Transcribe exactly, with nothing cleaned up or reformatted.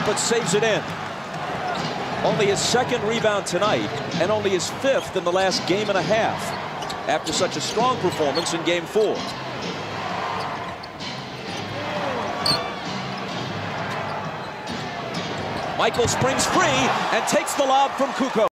but saves it in. Only his second rebound tonight, and only his fifth in the last game and a half, after such a strong performance in game four. Michael springs free and takes the lob from Kukoc.